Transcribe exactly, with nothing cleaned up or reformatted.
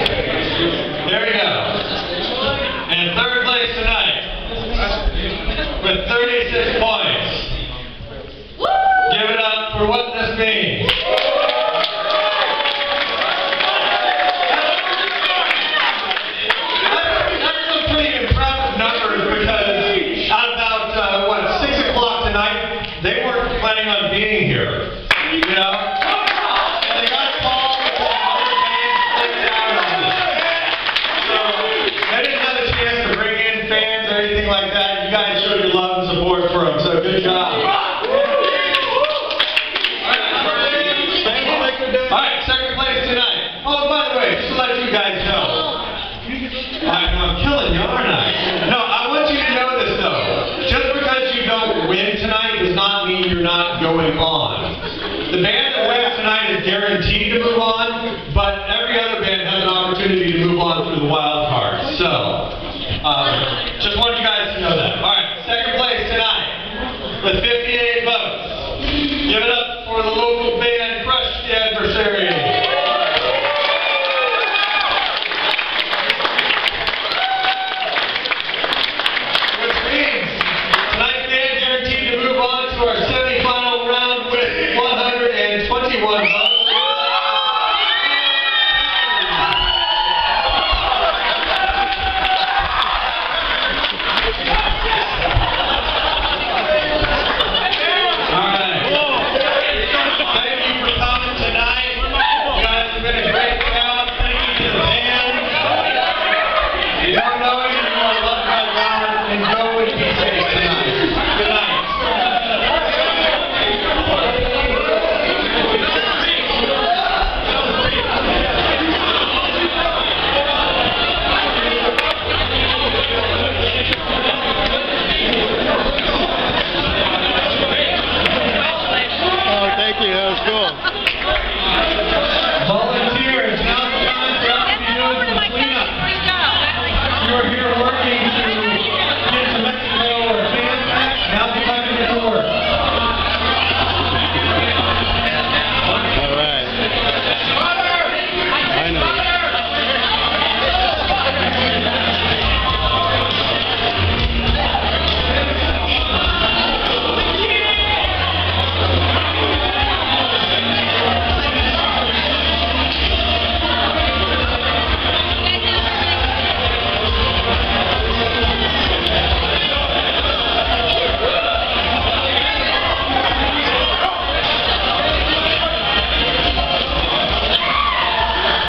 There we go. And third place tonight, with thirty-six points. Give it up for what this means. That's some pretty impressive numbers because at about, uh, what, six o'clock tonight, they weren't planning on being here. You know? And they got called with the other bands flipped out on them. So they didn't have a chance to bring in fans or anything like that. You guys showed your love and support for them, so good job. Alright, second place tonight. Oh, by the way, just to let you guys know. I, I'm killing you, aren't I? No, I want you to know this though. Just because you don't win tonight does not mean you're not going on. The band that wins tonight is guaranteed to move on, but every other band has an opportunity to move on through the wild card. So, um, just